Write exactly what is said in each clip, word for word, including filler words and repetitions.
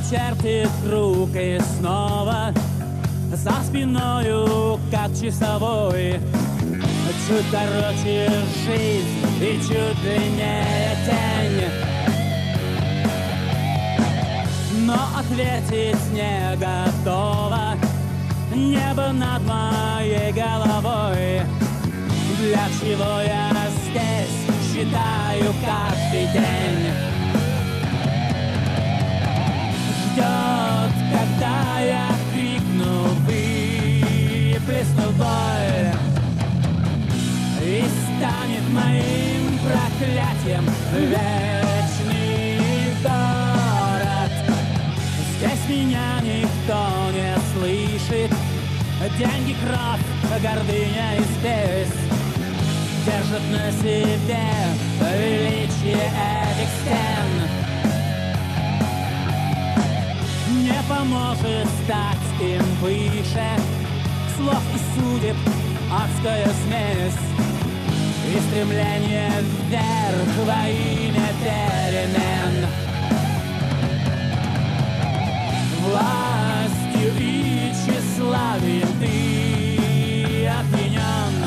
чертит круг и снова за спиною, как часовой. Чуть короче жизнь и чуть длиннее тень, но ответить не готова небо над моей головой. Для чего я здесь считаю каждый день? Ждет, когда я крикну, выплесну боль, и станет моим проклятием вечный город. Здесь меня никто не слышит, деньги, кровь, гордыня и спесь держат на себе величие этих стен. Не поможет стать им выше слов и судеб адская смесь и стремление вверх во имя перемен. Властью и тщеславием ты опьянен,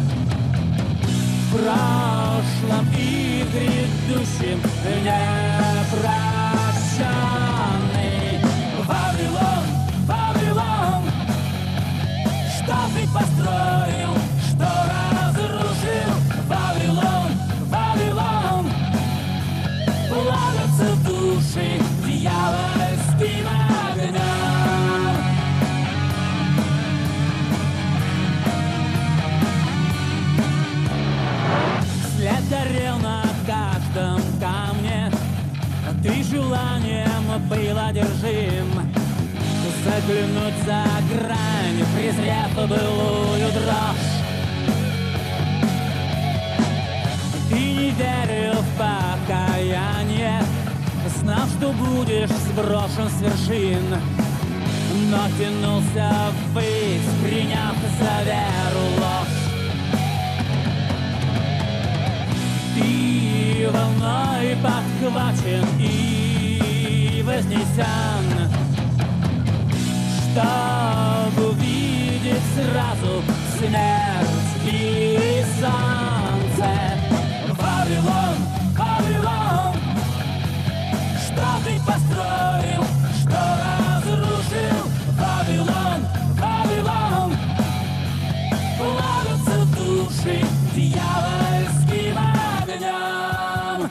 в прошлом и в грядущем непрощенный. Вавилон, Вавилон, что ты построил, что разрушил? Вавилон, Вавилон, плавятся души дьявольским огнем. След горел на каждом камне, ты желанием был одержим заглянуть за грань, презрев былую дрожь. Ты не верил в покаяние, знал, что будешь сброшен с вершин, но тянулся ввысь, приняв за веру ложь. Ты волной подхвачен и вознесен, чтобы увидеть сразу смерть и солнце. Вавилон, Вавилон, что ты построил, что разрушил? Вавилон, Вавилон, плавятся души дьявольским огнем.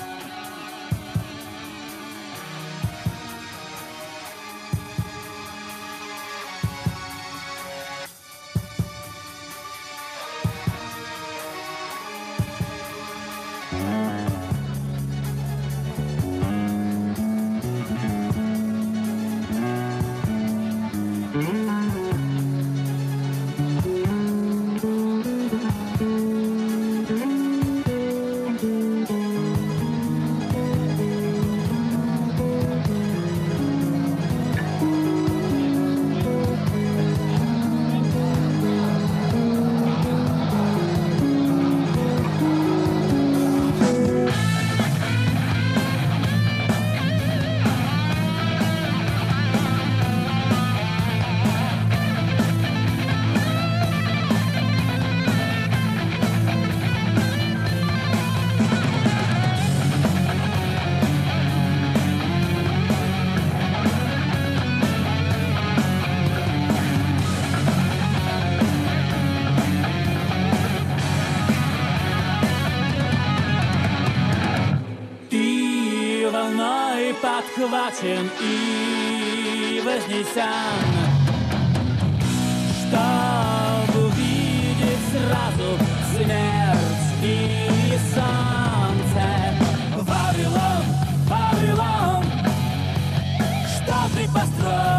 Подхвачен и вознесен, чтобы увидеть сразу смерть и солнце. Вавилон, Вавилон, что ты построил?